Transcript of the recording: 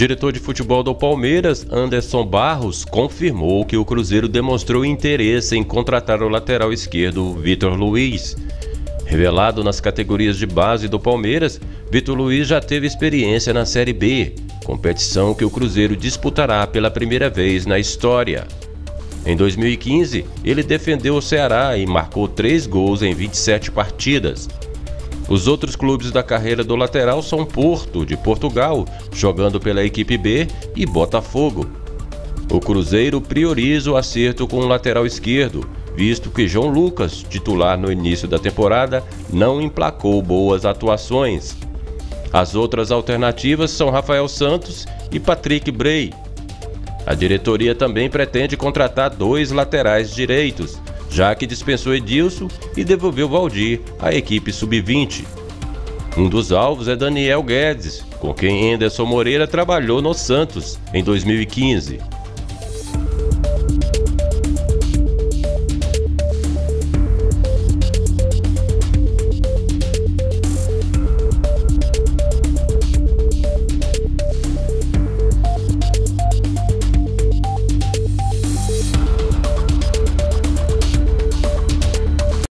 diretor de futebol do Palmeiras, Anderson Barros, confirmou que o Cruzeiro demonstrou interesse em contratar o lateral esquerdo Vitor Luiz. Revelado nas categorias de base do Palmeiras, Vitor Luiz já teve experiência na Série B, competição que o Cruzeiro disputará pela primeira vez na história. Em 2015, ele defendeu o Ceará e marcou 3 gols em 27 partidas. Os outros clubes da carreira do lateral são Porto, de Portugal, jogando pela equipe B, e Botafogo. O Cruzeiro prioriza o acerto com o lateral esquerdo, visto que João Lucas, titular no início da temporada, não emplacou boas atuações. As outras alternativas são Rafael Santos e Patrick Bray. A diretoria também pretende contratar 2 laterais direitos, já que dispensou Edilson e devolveu Valdir à equipe sub-20. Um dos alvos é Daniel Guedes, com quem Anderson Moreira trabalhou no Santos em 2015.